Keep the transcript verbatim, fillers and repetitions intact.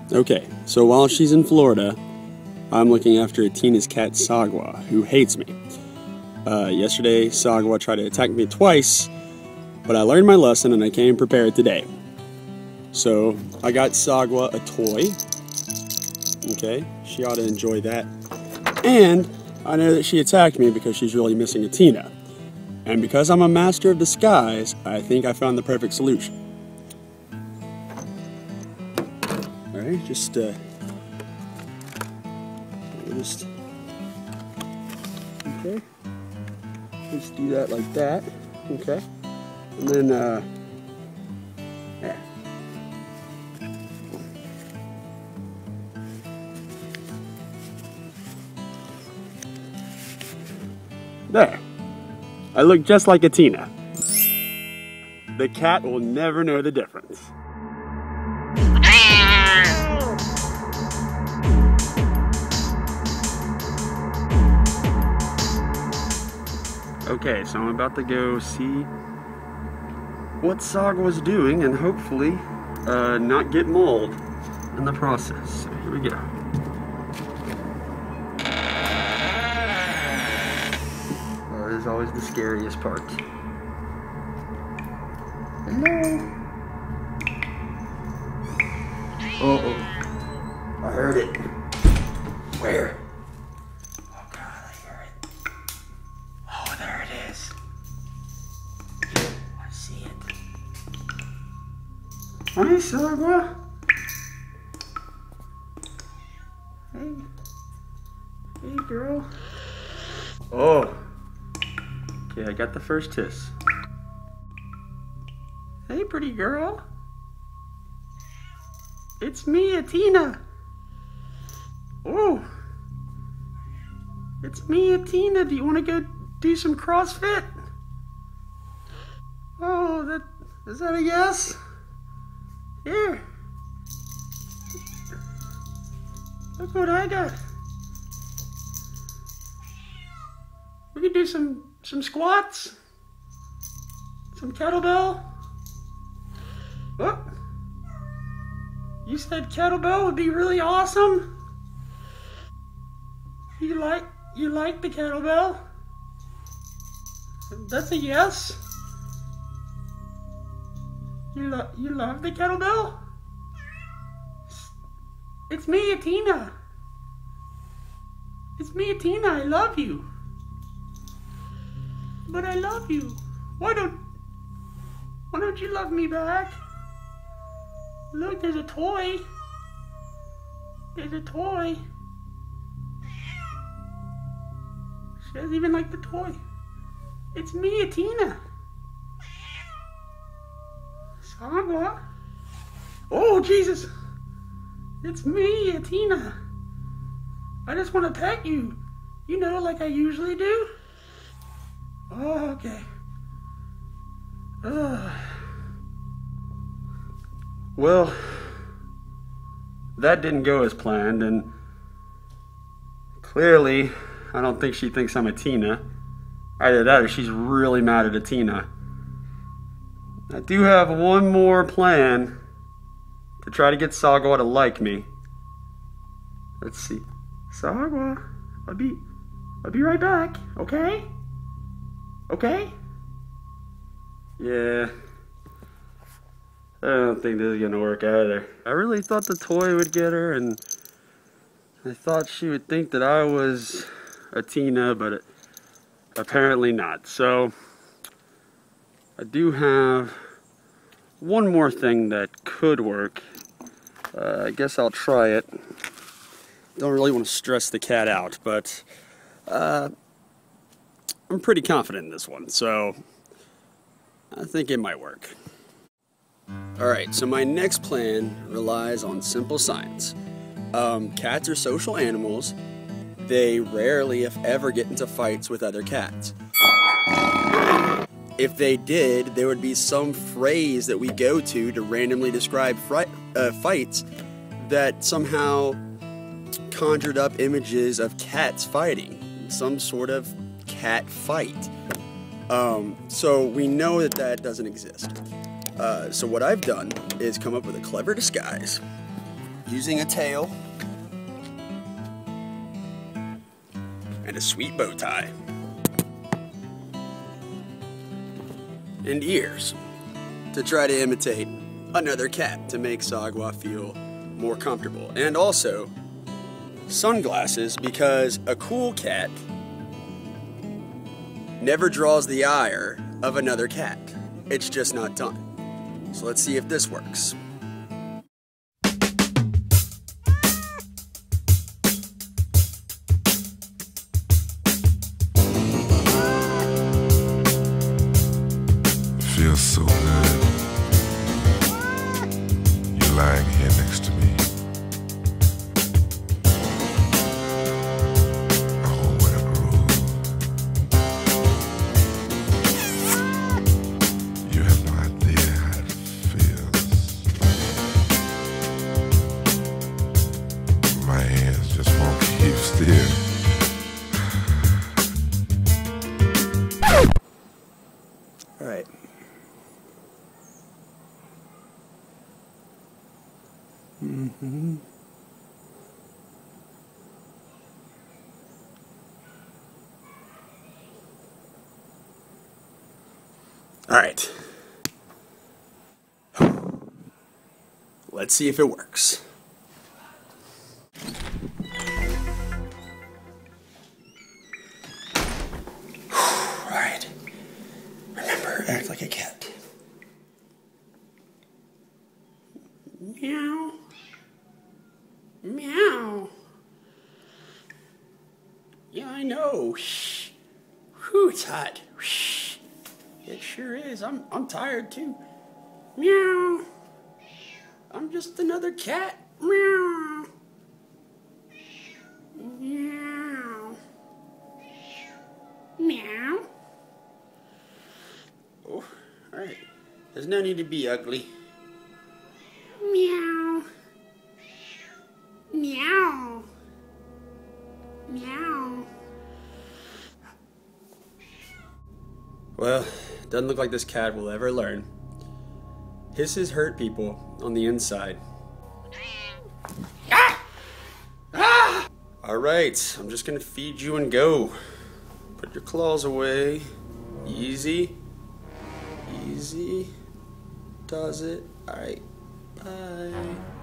Okay, so while she's in Florida, I'm looking after Atina's cat Sagwa, who hates me. Uh, yesterday, Sagwa tried to attack me twice, but I learned my lesson and I came prepared today. So, I got Sagwa a toy. Okay, she ought to enjoy that. And I know that she attacked me because she's really missing Atina. And because I'm a master of disguise, I think I found the perfect solution. Alright, just, uh, just, okay, just do that like that, okay, and then, uh, yeah. There. I look just like Atina. The cat will never know the difference. Okay, so I'm about to go see what Sagwa's doing and hopefully uh, not get mauled in the process. So here we go. Oh, this is always the scariest part. Hello? Uh-oh. I heard it. Where? Oh God, I hear it. Oh, there it is. I see it. Hi, Sagwa. Hey. Hey, girl. Oh. Okay, I got the first hiss. Hey, pretty girl. It's me, Atina. Oh. It's me, Atina. Do you want to go do some CrossFit? Oh, that is that a yes? Here. Look what I got. We could do some some squats, some kettlebell. Oh. You said kettlebell would be really awesome. You like you like the kettlebell? That's a yes. You love you love the kettlebell? It's me, Atina. It's me, Atina. I love you. But I love you. Why don't Why don't you love me back? Look, there's a toy. There's a toy. She doesn't even like the toy. It's me, Atina. Sagwa. Oh, Jesus. It's me, Atina. I just want to pet you. You know, like I usually do. Oh, okay. Ugh. Well, that didn't go as planned, and clearly, I don't think she thinks I'm Atina. Either that or she's really mad at Atina. I do have one more plan to try to get Sagwa to like me. Let's see. Sagwa, I'll be, I'll be right back, okay? Okay? Yeah. I don't think this is gonna work either. I really thought the toy would get her, and I thought she would think that I was Atina, but it, apparently not. So, I do have one more thing that could work. Uh, I guess I'll try it. Don't really want to stress the cat out, but uh, I'm pretty confident in this one, so I think it might work. Alright, so my next plan relies on simple science. Um, cats are social animals. They rarely, if ever, get into fights with other cats. If they did, there would be some phrase that we go to to randomly describe uh, fights that somehow conjured up images of cats fighting. Some sort of cat fight. Um, so we know that that doesn't exist. Uh, so what I've done is come up with a clever disguise. using a tail and a sweet bow tie and ears to try to imitate another cat to make Sagwa feel more comfortable, and also sunglasses because a cool cat never draws the ire of another cat. It's just not done. So let's see if this works. Feels so good. You're lying here next to me. Oh, what a groove. You have no idea how it feels. My hands just won't keep still. All right. Mm-hmm. All right. Let's see if it works. All right. Remember, act like a cat. Meow. Meow. Yeah, I know. Shh. Whew, it's hot. Shh. It sure is. I'm I'm tired too. Meow. I'm just another cat. Meow. Meow. Meow. Oh, all right. There's no need to be ugly. Meow. Meow. Meow. Well, doesn't look like this cat will ever learn. Hisses hurt people on the inside. Ah! Ah! All right, I'm just gonna feed you and go. Put your claws away. Easy. Easy. Does it. All right. Bye.